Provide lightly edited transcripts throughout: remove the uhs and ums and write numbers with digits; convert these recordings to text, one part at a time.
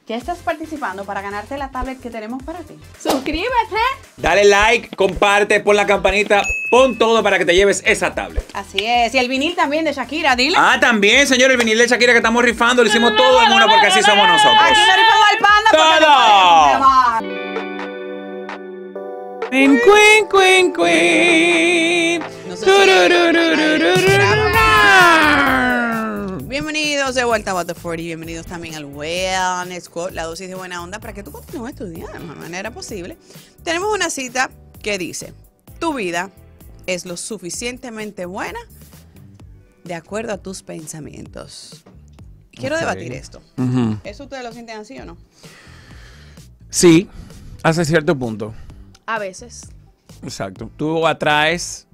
Ya estás participando para ganarte la tablet que tenemos para ti. ¡Suscríbete! Dale like, comparte, pon la campanita, pon todo para que te lleves esa tablet. Así es. Y el vinil también de Shakira, dile. Ah, también, señor, el vinil de Shakira que estamos rifando, lo hicimos todo en uno porque así somos nosotros. Aquí no rifamos al panda. ¡Todo! Queen, queen, queen, queen. Bienvenidos de vuelta a What the 40 y bienvenidos también al Wellness Quote, la dosis de buena onda para que tú continúes estudiando de la mejor manera posible. Tenemos una cita que dice: tu vida es lo suficientemente buena de acuerdo a tus pensamientos. Quiero debatir esto. ¿Eso ustedes lo sienten así o no? Sí, hasta cierto punto. A veces. Exacto. Tú atraes,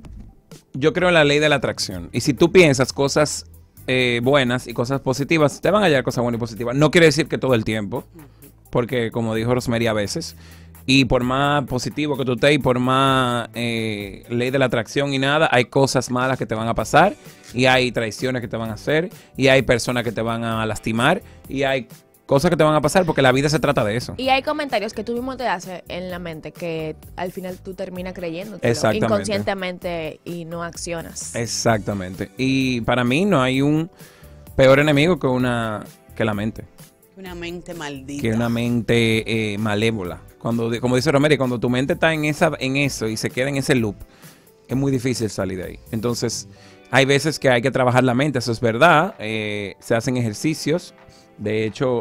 yo creo en la ley de la atracción. Y si tú piensas cosas buenas y cosas positivas, te van a llegar cosas buenas y positivas. No quiere decir que todo el tiempo, porque como dijo Rosemary, a veces. Y por más positivo que tú estés y por más ley de la atracción y nada, hay cosas malas que te van a pasar y hay traiciones que te van a hacer y hay personas que te van a lastimar y hay cosas que te van a pasar porque la vida se trata de eso. Y hay comentarios que tú mismo te haces en la mente que al final tú terminas creyendo inconscientemente y no accionas. Exactamente. Y para mí no hay un peor enemigo que la mente. Una mente maldita. Que una mente malévola. Como dice Romero, cuando tu mente está en eso y se queda en ese loop, es muy difícil salir de ahí. Entonces, hay veces que hay que trabajar la mente, eso es verdad. Se hacen ejercicios. De hecho,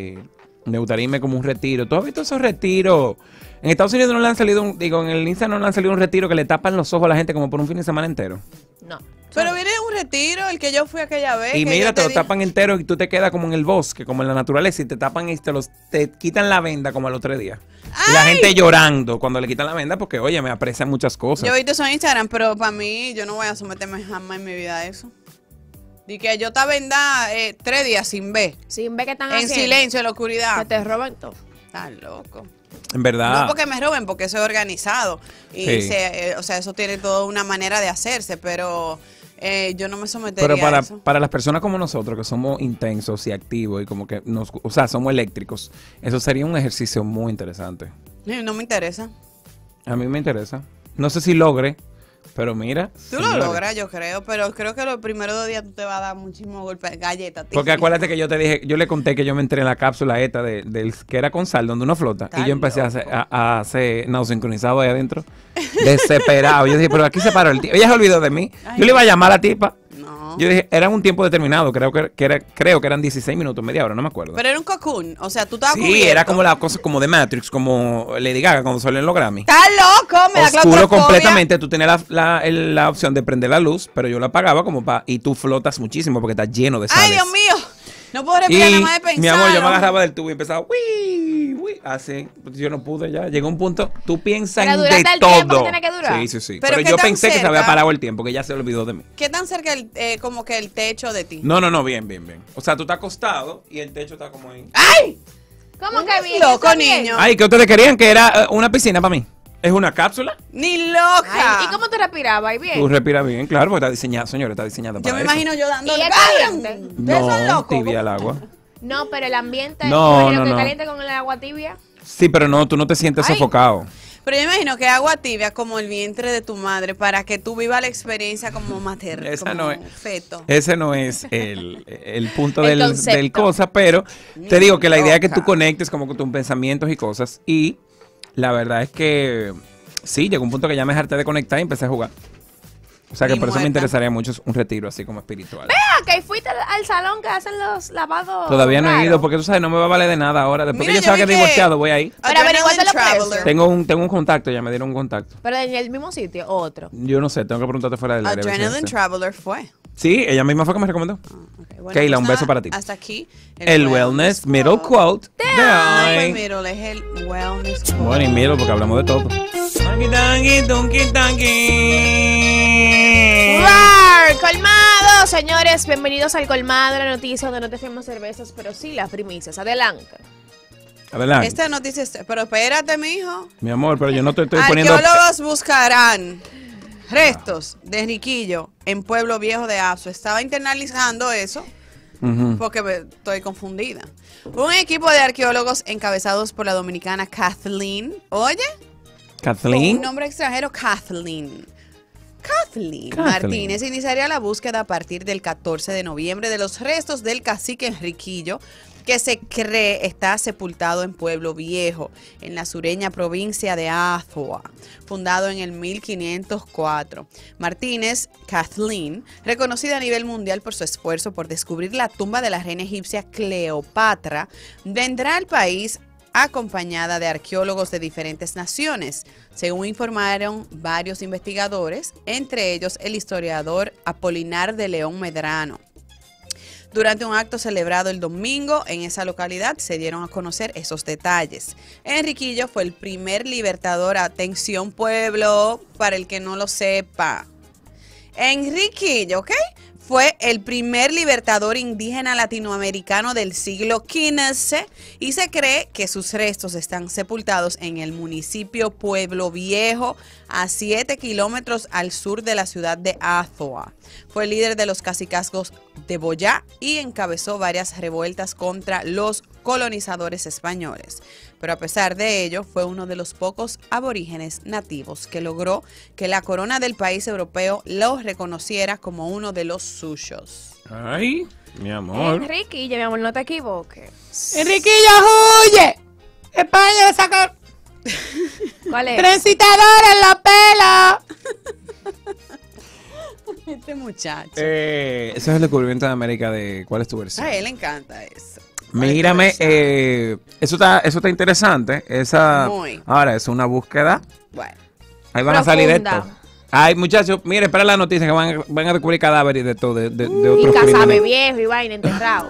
me gustaría irme como un retiro. ¿Tú has visto esos retiros? En Estados Unidos no le han salido, en el Insta no le han salido un retiro que le tapan los ojos a la gente como por un fin de semana entero. No. Pero viene un retiro, el que yo fui aquella vez. Y mira, te lo tapan entero y tú te quedas como en el bosque, como en la naturaleza, y te tapan y te quitan la venda como a los 3 días. ¡Ay! Y la gente llorando cuando le quitan la venda porque, oye, me aprecian muchas cosas. Yo he visto eso en Instagram, pero para mí, yo no voy a someterme jamás en mi vida a eso. Y que yo estaba vendada 3 días sin ver. Sin ver que están en haciendo. Silencio, en la oscuridad. Que te roban todo. Estás loco. En verdad. No porque me roben, porque eso es organizado. Y sí. o sea, eso tiene toda una manera de hacerse, pero yo no me sometería pero a eso. para las personas como nosotros, que somos intensos y activos y como que somos eléctricos, eso sería un ejercicio muy interesante. No me interesa. A mí me interesa. No sé si logre, pero mira. Tú lo logras, yo creo, pero creo que los primeros 2 días tú te vas a dar muchísimos golpes, galletas. Porque acuérdate que yo te dije, yo le conté que yo me entré en la cápsula esta del que era con sal, donde uno flota. Y yo empecé a hacer sincronizado ahí adentro. Desesperado. Yo dije, pero aquí se paró el tiempo. Ella se olvidó de mí. Ay, yo le iba a llamar a la tipa. No. Yo dije, era un tiempo determinado. Creo que eran 16 minutos, media hora, no me acuerdo. Pero era un cocoon, o sea, tú estabas Sí, cubierto. era como la cosa como de Matrix, como Lady Gaga cuando salió en los Grammy. ¡Estás loco! Me da Oscuro claustrofobia. completamente, tú tienes la opción de prender la luz, pero yo la apagaba y tú flotas muchísimo porque está lleno de sales. ¡Ay, Dios mío! No puedo respirar nada más de pensar. Mi amor, yo me agarraba del tubo y empezaba, así. Yo no pude ya. Llegó un punto, tú piensas Pero en duraste de el tiempo todo. que tiene que durar. Sí. Pero Pero ¿qué yo tan pensé que se había cerca? parado el tiempo, que ya se olvidó de mí. ¿Qué tan cerca como que el techo de ti? No, bien. O sea, tú estás acostado y el techo está como ahí. ¡Ay! ¿Cómo que bien? Loco, ¿Está bien? niño. Ay, ¿qué ustedes querían? Que era una piscina para mí. ¿Es una cápsula? ¡Ni loca! Ay, ¿y cómo te respirabas? ¿Y bien? Tú respiras bien, claro, porque está diseñada, señora, está diseñada para Yo me eso. imagino yo dando... ¿Y es caliente? Ustedes son No, locos. tibia el agua. No, pero el ambiente, No, imagino que no. caliente con el agua tibia. Sí, pero no, tú no te sientes Ay. sofocado. Pero yo me imagino que agua tibia como el vientre de tu madre para que tú vivas la experiencia como materna, Esa como no es. feto. Ese no es el punto El del concepto. cosa, pero te digo que la idea es que tú Loca. conectes como con tus pensamientos y cosas. Y la verdad es que sí, llegó un punto que ya me harté de conectar y empecé a jugar. O sea que Ni por eso me muerta. interesaría mucho un retiro así como espiritual. Ah, que fuiste al salón que hacen los lavados. Todavía no he raros. ido porque tú sabes, no me va a valer de nada ahora. Después Mira, que yo yo salga vi que- divorciado, voy ahí. Pero averiguaste los Traveler. precios. Tengo un contacto, ya me dieron un contacto. Pero en el mismo sitio, o otro. Yo no sé, tengo que preguntarte fuera del aire. a ver si Adrenaline sé. Traveler fue. Sí, ella misma fue que me recomendó. Okay, bueno, Keila, un nada, beso para ti. Hasta aquí. El wellness middle quote de No fue hoy. middle, es el wellness quote. Bueno, y middle porque hablamos de todo. Tanqui, tanqui, tunqui, tanqui. ¡Rar! ¡Colmado! Señores, bienvenidos al Colmado, la noticia donde no te firmamos cervezas, pero sí las primicias. Adelante. Adelante. Esta noticia es... Pero espérate, mijo. Mi amor, pero yo no te estoy poniendo... Arqueólogos buscarán restos de Riquillo en Pueblo Viejo de Azo. Estaba internalizando eso porque estoy confundida. Un equipo de arqueólogos encabezados por la dominicana Kathleen. Oye. Kathleen. Un nombre extranjero, Kathleen Martínez iniciaría la búsqueda a partir del 14 de noviembre de los restos del cacique Enriquillo, que se cree está sepultado en Pueblo Viejo, en la sureña provincia de Azua, fundado en el 1504. Martínez, Kathleen, reconocida a nivel mundial por su esfuerzo por descubrir la tumba de la reina egipcia Cleopatra, vendrá al país acompañada de arqueólogos de diferentes naciones, según informaron varios investigadores, entre ellos el historiador Apolinar de León Medrano. Durante un acto celebrado el domingo en esa localidad se dieron a conocer esos detalles. Enriquillo fue el primer libertador, atención pueblo, para el que no lo sepa. Enriquillo, ¿ok? Fue el primer libertador indígena latinoamericano del siglo XV y se cree que sus restos están sepultados en el municipio Pueblo Viejo, a 7 kilómetros al sur de la ciudad de Azua. Fue líder de los cacicazgos de Boyá y encabezó varias revueltas contra los colonizadores españoles. Pero a pesar de ello, fue uno de los pocos aborígenes nativos que logró que la corona del país europeo lo reconociera como uno de los suyos. Ay, mi amor. Enriquillo, mi amor, no te equivoques. Enriquillo, huye. España le saca... ¿Cuál es? Transitador en la pela. Este muchacho. Ese es el descubrimiento de América de... ¿Cuál es tu versión? A él le encanta eso. Mírame, eso está interesante. Muy. Ahora, es una búsqueda. Bueno. Ahí van a salir esto. Ay, muchachos, miren, espera la noticia que van a descubrir cadáveres de todo, de otros y casabe crímenes. viejo y vaina enterrado.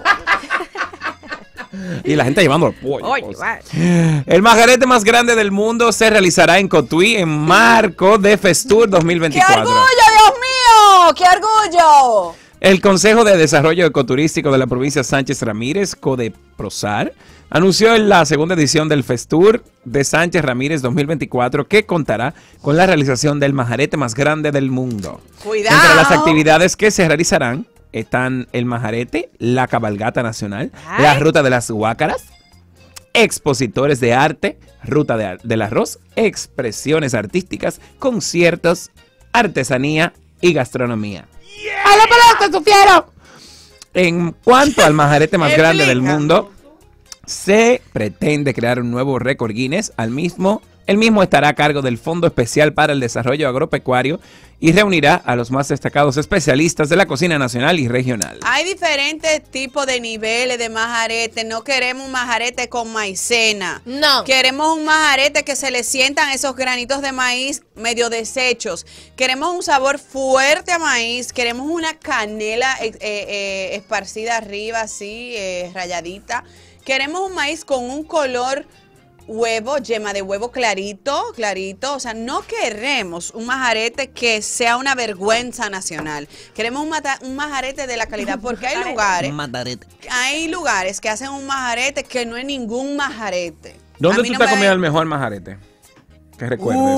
Y la gente llevando el pollo. Oye, vale. El majarete más grande del mundo se realizará en Cotuí en marco de Festur 2024. ¡Qué orgullo, Dios mío! ¡Qué orgullo! El Consejo de Desarrollo Ecoturístico de la provincia Sánchez Ramírez, CODEPROSAR, anunció en la segunda edición del Festur de Sánchez Ramírez 2024 que contará con la realización del majarete más grande del mundo. ¡Cuidado! Entre las actividades que se realizarán están el majarete, la cabalgata nacional, la ruta de las huácaras, expositores de arte, ruta del arroz, expresiones artísticas, conciertos, artesanía y gastronomía. ¡A la pelota, Sufiero! En cuanto al majarete más grande del mundo, se pretende crear un nuevo récord Guinness. El mismo estará a cargo del Fondo Especial para el Desarrollo Agropecuario y reunirá a los más destacados especialistas de la cocina nacional y regional. Hay diferentes tipos de niveles de majarete. No queremos un majarete con maicena. No. Queremos un majarete que se le sientan esos granitos de maíz medio deshechos. Queremos un sabor fuerte a maíz. Queremos una canela esparcida arriba, así, rayadita. Queremos un maíz con un color huevo, yema de huevo clarito, clarito. O sea, no queremos un majarete que sea una vergüenza nacional. Queremos un majarete de la calidad, porque hay lugares que hacen un majarete que no es ningún majarete. ¿Dónde tú te has comido el mejor majarete? Que recuerdes.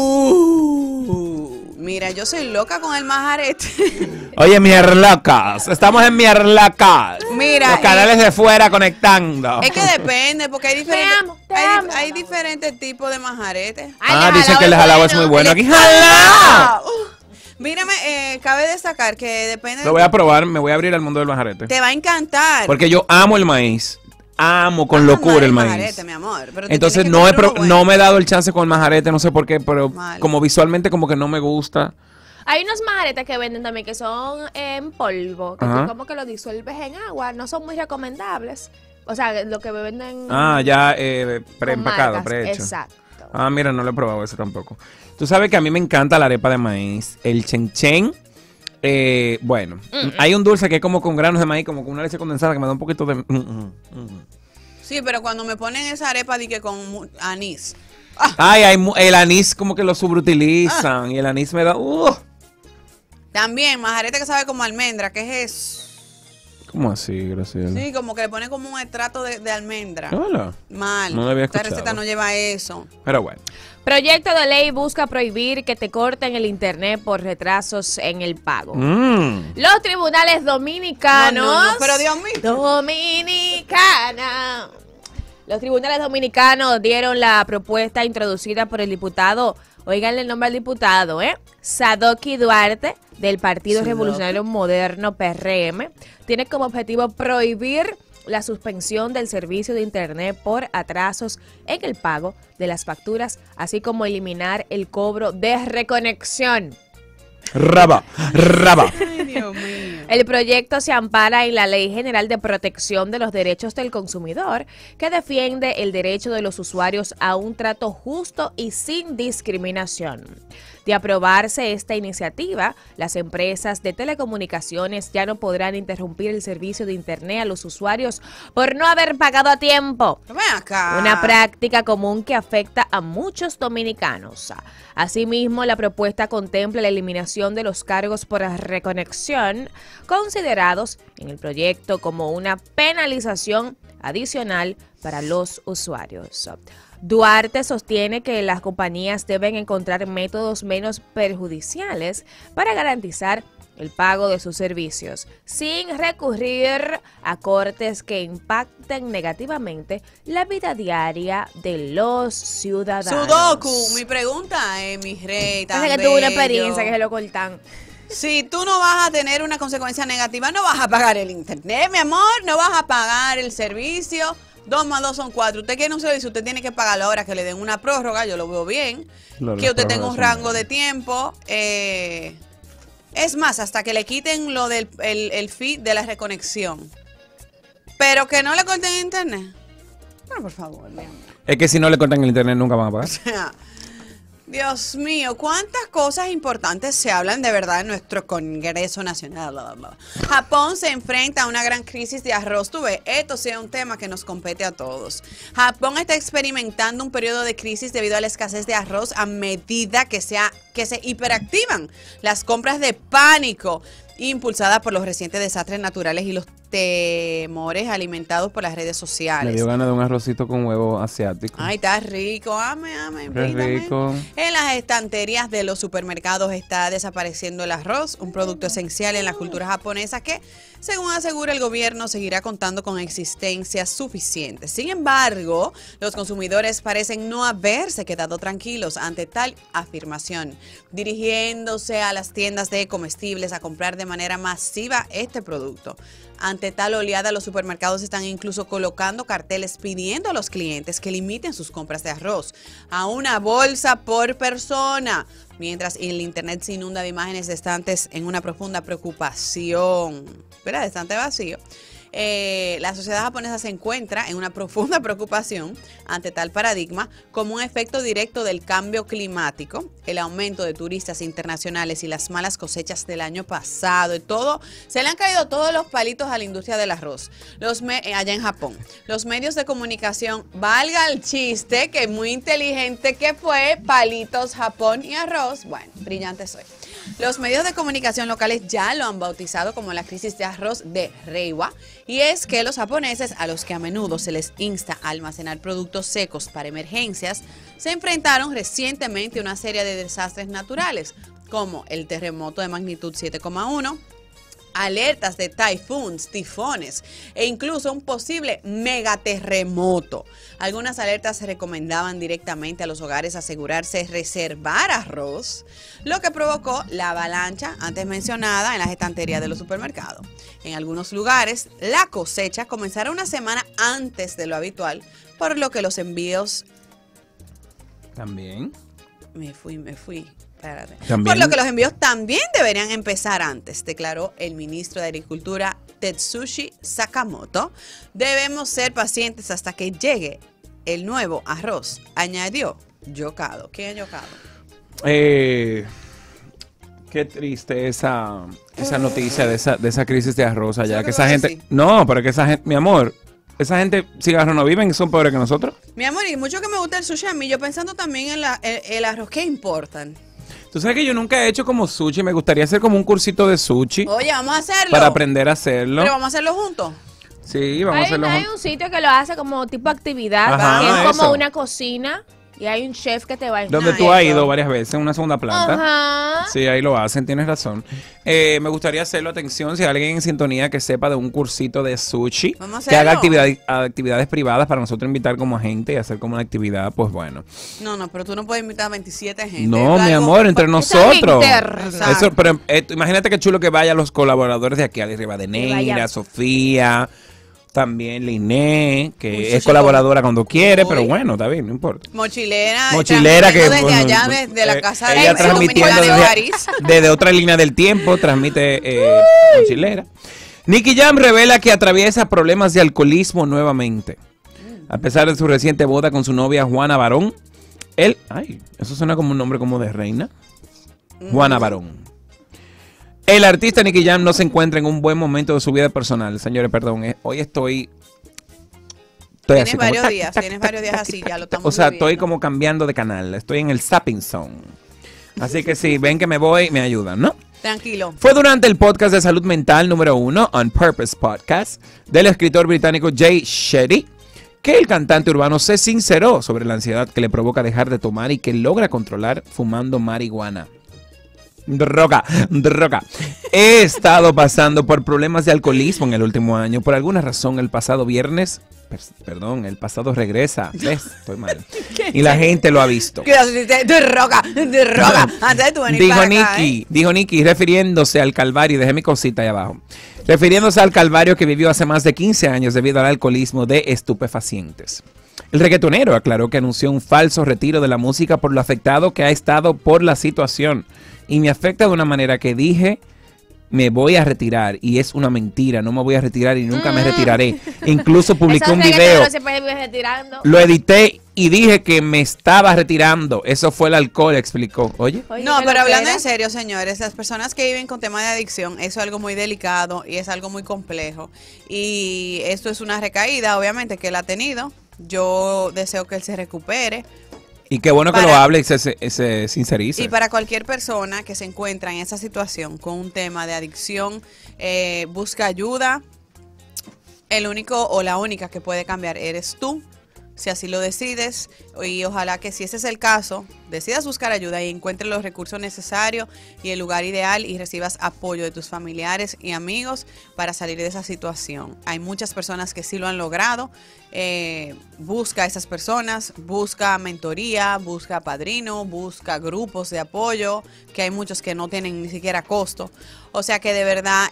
Mira, yo soy loca con el majarete. Oye, mierlocas, estamos en mierlocas. Mira, los canales de fuera conectando. Es que depende, porque hay diferentes, Te amo. hay diferentes tipos de majarete. Dicen que el jalao es muy bueno. Aquí jalao. Mírame, cabe destacar que depende. Lo voy a probar, me voy a abrir al mundo del majarete. Te va a encantar. Porque yo amo el maíz. Amo con locura el maíz. Majarete, mi amor, pero entonces no me he dado el chance con el majarete, no sé por qué, pero como visualmente como que no me gusta. Hay uunos majaretes que venden también que son en polvo, que tú como que lo disuelves en agua, no son muy recomendables. O sea, lo que venden ya preempacado, prehecho. Exacto. Mira, no lo he probado ese tampoco. Tú sabes que a mí me encanta la arepa de maíz, el chen chen. Bueno, hay un dulce que es como con granos de maíz, como con una leche condensada que me da un poquito de... Sí, pero cuando me ponen esa arepa di que con anís. El anís como que lo sobreutilizan y el anís me da... También, majarete que sabe como almendra, ¿qué es eso? ¿Cómo así, Graciela? Sí, como que le ponen como un extracto de almendra. Hola. Mal. No lo había Esta escuchado. receta no lleva eso. Pero bueno. Proyecto de ley busca prohibir que te corten el internet por retrasos en el pago. Los tribunales dominicanos. No, pero Dios mío. Dominicana. Los tribunales dominicanos dieron la propuesta introducida por el diputado, oiganle el nombre al diputado, Sadoki Duarte, del Partido Sadoki. Revolucionario Moderno PRM. Tiene como objetivo prohibir la suspensión del servicio de internet por atrasos en el pago de las facturas, así como eliminar el cobro de reconexión. Raba. Ay, Dios mío. El proyecto se ampara en la Ley General de Protección de los Derechos del Consumidor, que defiende el derecho de los usuarios a un trato justo y sin discriminación. De aprobarse esta iniciativa, las empresas de telecomunicaciones ya no podrán interrumpir el servicio de internet a los usuarios por no haber pagado a tiempo. Ven acá. Una práctica común que afecta a muchos dominicanos. Asimismo, la propuesta contempla la eliminación de los cargos por reconexión, considerados en el proyecto como una penalización adicional para los usuarios. Duarte sostiene que las compañías deben encontrar métodos menos perjudiciales para garantizar el pago de sus servicios, sin recurrir a cortes que impacten negativamente la vida diaria de los ciudadanos. Sudoku, mi pregunta es, mi rey, tan Parece que tuvo una bello. experiencia que se lo cortan. Si tú no vas a tener una consecuencia negativa, no vas a pagar el internet, mi amor, no vas a pagar el servicio. 2 más 2 son 4. Usted quiere un servicio, usted tiene que pagarlo ahora, que le den una prórroga, yo lo veo bien. Claro, que usted las tenga un prórrogas rango son de tiempo. Es más, hasta que le quiten lo del el fee de la reconexión. Pero que no le corten internet. Bueno, por favor, mi amor. Es que si no le cortan el internet nunca van a pagar. O sea, Dios mío, cuántas cosas importantes se hablan de verdad en nuestro Congreso Nacional. Bla, bla, bla. Japón se enfrenta a una gran crisis de arroz. Tú ves, esto sí es un tema que nos compete a todos. Japón está experimentando un periodo de crisis debido a la escasez de arroz a medida que se hiperactivan las compras de pánico impulsadas por los recientes desastres naturales y los temores alimentados por las redes Me sociales. dio ganas de un arrocito con huevo asiático. Ay, está rico, ame, Qué invítame. rico. En las estanterías de los supermercados está desapareciendo el arroz, un producto esencial en la cultura japonesa que, según asegura el gobierno, seguirá contando con existencias suficientes. Sin embargo, los consumidores parecen no haberse quedado tranquilos ante tal afirmación, dirigiéndose a las tiendas de comestibles a comprar de manera masiva este producto. Ante tal oleada, los supermercados están incluso colocando carteles pidiendo a los clientes que limiten sus compras de arroz a una bolsa por persona, mientras el internet se inunda de imágenes de estantes en una profunda preocupación. ¿Verdad? De estante vacío. La sociedad japonesa se encuentra en una profunda preocupación ante tal paradigma como un efecto directo del cambio climático, el aumento de turistas internacionales y las malas cosechas del año pasado. Y todo, se le han caído todos los palitos a la industria del arroz allá en Japón. Los medios de comunicación, valga el chiste, que muy inteligente que fue, palitos, Japón y arroz. Bueno, brillante soy. Los medios de comunicación locales ya lo han bautizado como la crisis de arroz de Reiwa, y es que los japoneses, a los que a menudo se les insta a almacenar productos secos para emergencias, se enfrentaron recientemente a una serie de desastres naturales, como el terremoto de magnitud 7,1, alertas de tifones e incluso un posible megaterremoto. Algunas alertas recomendaban directamente a los hogares asegurarse de reservar arroz, lo que provocó la avalancha antes mencionada en las estanterías de los supermercados. En algunos lugares, la cosecha comenzará una semana antes de lo habitual, por lo que los envíos... También. Me fui. Espérate. También. Por lo que los envíos también deberían empezar antes, declaró el ministro de Agricultura Tetsushi Sakamoto. Debemos ser pacientes hasta que llegue el nuevo arroz, añadió Yokado. ¿Quién es Yokado? Qué triste esa noticia de esa crisis de arroz allá. ¿Sabes Que qué esa voy a gente. decir? No, pero que esa gente, mi amor, esa gente cigarro no viven y son peores que nosotros. Mi amor, y mucho que me gusta el sushi a mí, yo pensando también en el arroz, ¿qué importan? Tú sabes que yo nunca he hecho como sushi. Me gustaría hacer como un cursito de sushi Oye, vamos a hacerlo. para aprender a hacerlo. Pero vamos a hacerlo juntos. Sí, vamos a hacerlo Hay juntos. un sitio que lo hace como tipo actividad, Ajá, que es como eso. una cocina y hay un chef que te va a Donde Ah, tú has eso. ido varias veces, en una segunda planta. Ajá. Sí, ahí lo hacen, tienes razón. Me gustaría hacerlo, atención, si hay alguien en sintonía que sepa de un cursito de sushi, Vamos a que haga hacerlo. actividades privadas para nosotros invitar como gente y hacer como una actividad, pues bueno. No, pero tú no puedes invitar a 27 gente. No, Es mi algo- amor, entre Eso es nosotros. interno. Eso, pero imagínate qué chulo que vayan los colaboradores de aquí, Ali Rivadeneira, vaya. Sofía, también Liné, Un que sushi es colaboradora cuando quiere, Uy. pero bueno, está bien, no importa. Mochilera. Mochilera que transmitiendo desde bueno, allá, desde la casa ella de transmitiendo Dominicana de desde, París. desde otra línea del tiempo, transmite Mochilera. Nicky Jam revela que atraviesa problemas de alcoholismo nuevamente. A pesar de su reciente boda con su novia Juana Barón, eso suena como un nombre como de reina. Juana Barón. El artista Nicky Jam no se encuentra en un buen momento de su vida personal. Señores, perdón, hoy estoy Tienes así como varios tac, días, tac, tienes tac, varios días tac, así, tac, ya lo tac. estamos O sea, estoy viviendo. como cambiando de canal, estoy en el zapping zone. Así que si ven que me voy, me ayudan, ¿no? Tranquilo. Fue durante el podcast de salud mental número 1, On Purpose Podcast, del escritor británico Jay Shetty, que el cantante urbano se sinceró sobre la ansiedad que le provoca dejar de tomar y que logra controlar fumando marihuana. Droga. He estado pasando por problemas de alcoholismo en el último año. Por alguna razón, el pasado viernes, el pasado regresa. ¿Ves? Estoy mal. Y la gente lo ha visto. Cuidado, de roca. Antes de tú venir Dijo para acá, Nicky, refiriéndose al calvario, dejé mi cosita ahí abajo, refiriéndose al calvario que vivió hace más de 15 años debido al alcoholismo de estupefacientes. El reggaetonero aclaró que anunció un falso retiro de la música por lo afectado que ha estado por la situación. Y me afecta de una manera que dije, me voy a retirar. Y es una mentira, no me voy a retirar y nunca me retiraré. Incluso publiqué un video, Se puede ir retirando. lo edité y dije que me estaba retirando. Eso fue el alcohol, explicó. Oye. Oye, No, ¿qué pero lo hablando que en era? serio, señores, las personas que viven con temas de adicción, eso es algo muy delicado y es algo muy complejo. Y esto es una recaída, obviamente, que él ha tenido. Yo deseo que él se recupere. Y qué bueno que Para- lo hable y se sincerice. Y para cualquier persona que se encuentra en esa situación con un tema de adicción, busca ayuda. El único o la única que puede cambiar eres tú, si así lo decides. Y ojalá que si ese es el caso, decidas buscar ayuda y encuentres los recursos necesarios y el lugar ideal y recibas apoyo de tus familiares y amigos para salir de esa situación. Hay muchas personas que sí lo han logrado. Busca a esas personas, busca mentoría, busca padrino, busca grupos de apoyo, que hay muchos que no tienen ni siquiera costo. O sea que de verdad,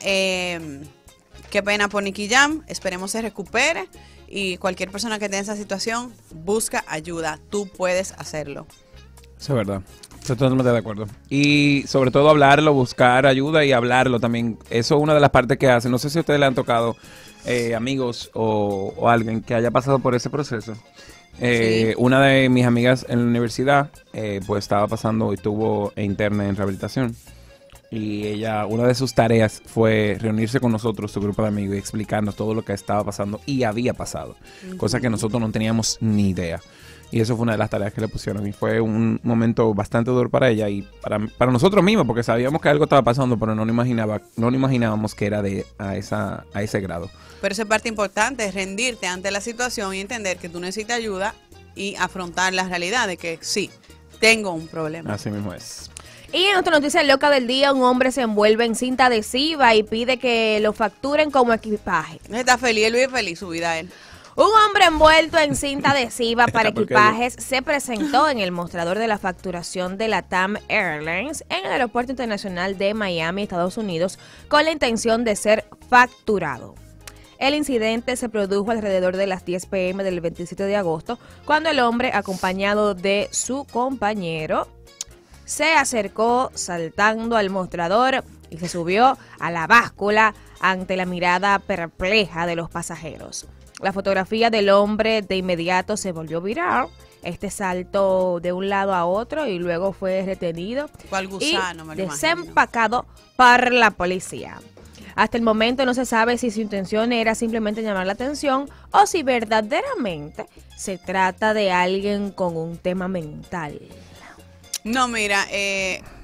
qué pena por Nicky Jam, esperemos se recupere y cualquier persona que esté en esa situación, busca ayuda, tú puedes hacerlo. Eso es verdad. Estoy totalmente de acuerdo. Y sobre todo hablarlo, buscar ayuda y hablarlo también. Eso es una de las partes que hacen. No sé si a ustedes le han tocado amigos o alguien que haya pasado por ese proceso. Sí. Una de mis amigas en la universidad pues estaba pasando y estuvo interna en rehabilitación. Y ella, una de sus tareas fue reunirse con nosotros, su grupo de amigos, y explicarnos todo lo que estaba pasando y había pasado. Cosa que nosotros no teníamos ni idea. Y eso fue una de las tareas que le pusieron. Y fue un momento bastante duro para ella y para nosotros mismos, porque sabíamos que algo estaba pasando, pero no nos imaginábamos que era a ese grado. Pero esa es parte importante, es rendirte ante la situación y entender que tú necesitas ayuda y afrontar la realidad de que sí, tengo un problema. Así mismo es. Y en otra noticia loca del día, un hombre se envuelve en cinta adhesiva y pide que lo facturen como equipaje. Él está feliz, él vive feliz su vida él. Un hombre envuelto en cinta adhesiva para ¿Por qué? equipajes se presentó en el mostrador de la facturación de la TAM Airlines en el Aeropuerto Internacional de Miami, Estados Unidos, con la intención de ser facturado. El incidente se produjo alrededor de las 10 p.m. del 27 de agosto, cuando el hombre, acompañado de su compañero, se acercó saltando al mostrador y se subió a la báscula ante la mirada perpleja de los pasajeros. La fotografía del hombre de inmediato se volvió viral. Este saltó de un lado a otro y luego fue retenido ¿Cuál gusano, y me lo imagino? desempacado por la policía. Hasta el momento no se sabe si su intención era simplemente llamar la atención o si verdaderamente se trata de alguien con un tema mental. No, mira,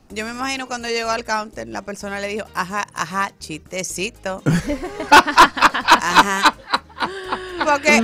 Yo me imagino cuando llegó al counter, la persona le dijo, ajá, chistecito. Ajá. Porque,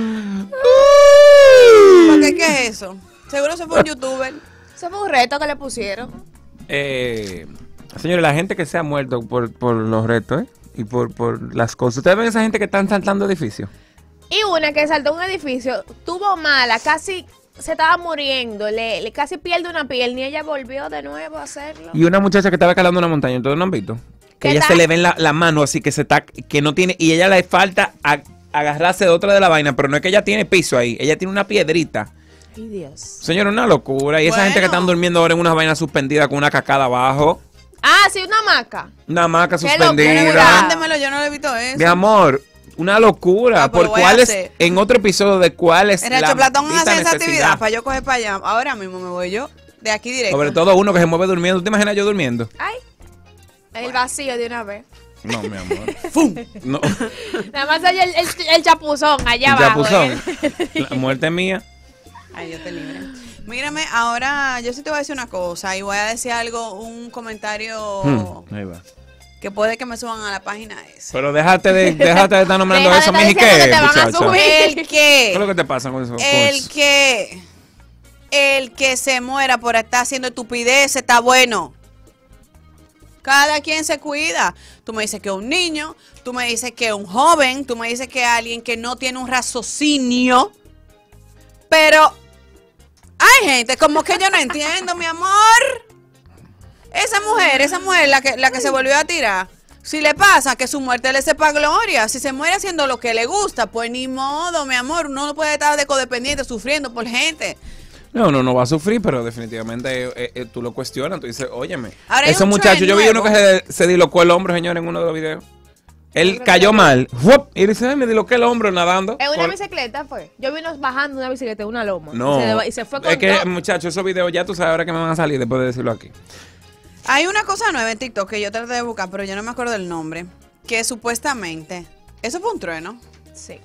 ¿qué es eso? Seguro se fue un youtuber. Eso fue un reto que le pusieron. Señores, la gente que se ha muerto por los retos, y por las cosas. ¿Ustedes ven esa gente que están saltando edificios? Y una que saltó un edificio, tuvo mala, casi se estaba muriendo, le casi pierde una pierna y ella volvió de nuevo a hacerlo. Y una muchacha que estaba escalando una montaña, ¿todos no han visto? Que ella se le ve en la mano así que no tiene, y ella le falta agarrarse de otra de la vaina, pero no es que ella tiene piso ahí, ella tiene una piedrita. Ay, Dios. Señor, una locura. Y esa gente que están durmiendo ahora en unas vainas suspendidas con una cacada abajo. Ah, sí, una hamaca. Una hamaca Qué suspendida. Mándemelo, yo no lo he visto eso. Mi amor, una locura. Pues por cuál es, en otro episodio de cuál es la la Platón maldita hace esa actividad necesidad. para yo coger para allá. Ahora mismo me voy yo de aquí directo. Sobre todo uno que se mueve durmiendo. ¿Tú te imaginas yo durmiendo? Ay, el vacío de una vez. No, mi amor. ¡Fum! No. Nada más hay el chapuzón allá El abajo. chapuzón. La muerte mía. Ay, Dios te libre. Mírame, ahora yo sí te voy a decir una cosa y voy a decir algo, un comentario Ahí va. que puede que me suban a la página esa. Pero déjate de estar nombrando Deja de eso, estar Miji, diciendo ¿qué, que te van a muchacha? subir. El ¿Qué es que, lo que te pasa con eso? el que se muera por estar haciendo estupidez está bueno. Cada quien se cuida. Tú me dices que es un niño, tú me dices que es un joven, tú me dices que es alguien que no tiene un raciocinio, pero hay gente como que yo no entiendo, mi amor. Esa mujer, la que se volvió a tirar, si le pasa que su muerte le sepa gloria, si se muere haciendo lo que le gusta, pues ni modo, mi amor, uno no puede estar de codependiente sufriendo por gente. No va a sufrir, pero definitivamente tú lo cuestionas, tú dices, óyeme. Ahora hay Esos un muchachos, trend yo vi uno nuevo. que se dislocó el hombro, señor, en uno de los videos. Él cayó mal, ¡fuop! Y dice, ay, me disloqué el hombro nadando. ¿En una bicicleta fue? Yo vi unos bajando una bicicleta en una loma. No, Y se fue con es que, todo. muchachos, esos videos ya tú sabes ahora que me van a salir después de decirlo aquí. Hay una cosa nueva en TikTok que yo traté de buscar, pero yo no me acuerdo del nombre, que supuestamente, eso fue un trueno. Sí.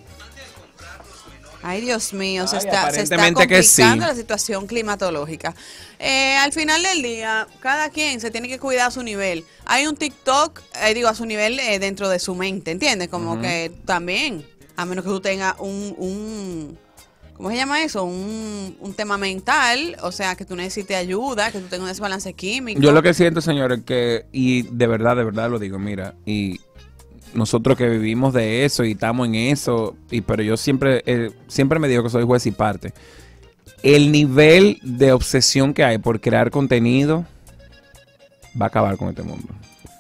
Ay, Dios mío, se Ay, está aparentemente que complicando sí. la situación climatológica. Al final del día, cada quien se tiene que cuidar a su nivel. Hay un TikTok, a su nivel dentro de su mente, ¿entiendes? Como que también, a menos que tú tengas ¿cómo se llama eso? Un tema mental, o sea, que tú necesites ayuda, que tú tengas un desbalance químico. Yo lo que siento, señores, que, y de verdad lo digo, mira, y nosotros que vivimos de eso y estamos en eso, pero yo siempre me digo que soy juez y parte. El nivel de obsesión que hay por crear contenido va a acabar con este mundo.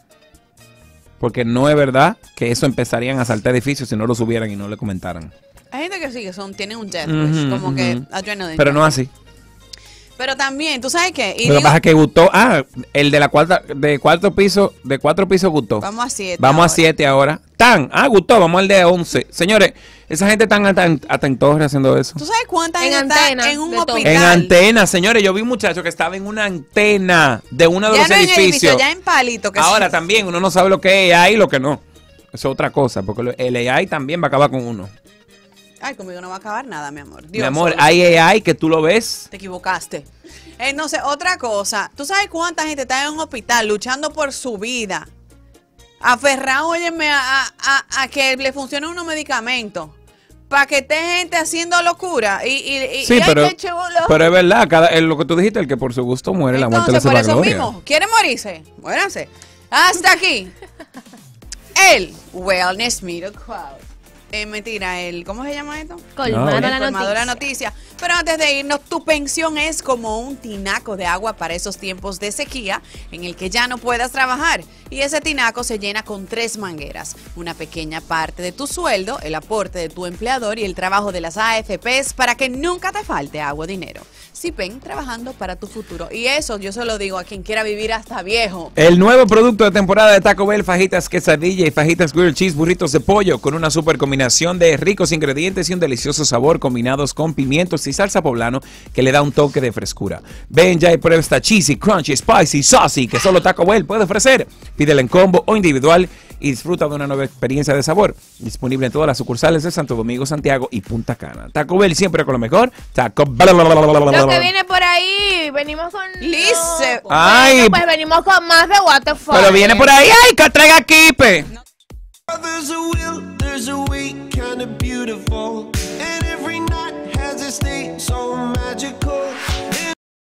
Porque no es verdad que eso empezarían a saltar edificios si no lo subieran y no le comentaran. Hay gente que sí, tienen un jet wish, como que adrenaline. Pero no así. Pero también, ¿tú sabes qué? Y Lo que pasa es que gustó, el de de cuatro pisos gustó. Vamos a 7. Vamos a 7 ahora. Gustó, vamos al de 11. Señores, esa gente tan atentos haciendo eso. ¿Tú sabes cuánta En gente antena, está en un de todo. hospital? En antena, señores, yo vi un muchacho que estaba en una antena de uno de Ya los no en edificios. edificio, ya en palito. Que Ahora sí. también uno no sabe lo que es AI y lo que no. Eso es otra cosa, porque el AI también va a acabar con uno. Ay, conmigo no va a acabar nada, mi amor. Mi Dios, amor, solo. hay AI que tú lo ves. Te equivocaste. Entonces, otra cosa. ¿Tú sabes cuánta gente está en un hospital luchando por su vida? Aferrado, óyeme, a que le funcionen unos medicamentos. Para que esté gente haciendo locura. Sí, ay, pero qué chulo. es verdad, lo que tú dijiste, el que por su gusto muere, la muerte le Entonces, hace por la eso gloria. mismo, ¿quieren morirse? Muéranse. Hasta aquí. El Wellness Middle Crowd. Mentira, ¿cómo se llama esto? Colmado la Colmado la noticia. noticia. Pero antes de irnos, tu pensión es como un tinaco de agua para esos tiempos de sequía en el que ya no puedas trabajar. Y ese tinaco se llena con 3 mangueras. Una pequeña parte de tu sueldo, el aporte de tu empleador y el trabajo de las AFPs para que nunca te falte agua o dinero. Sipen, trabajando para tu futuro. Y eso yo se lo digo a quien quiera vivir hasta viejo. El nuevo producto de temporada de Taco Bell, fajitas quesadilla y fajitas grilled cheese, burritos de pollo, con una super combinación de ricos ingredientes y un delicioso sabor combinados con pimientos y salsa poblano que le da un toque de frescura. Ven ya y prueba esta cheesy, crunchy, spicy, saucy que solo Taco Bell puede ofrecer. Pídela en combo o individual y disfruta de una nueva experiencia de sabor. Disponible en todas las sucursales de Santo Domingo, Santiago y Punta Cana. Taco Bell siempre con lo mejor. Taco Bell. Lo que viene por ahí, Ay, venimos con... Lice. No, Ay. bueno, pues venimos con más de Waterfall. Pero viene por ahí. ¡Ay, que traiga kipe! There's a will, there's a way, kind of beautiful. And every night has a state so magical.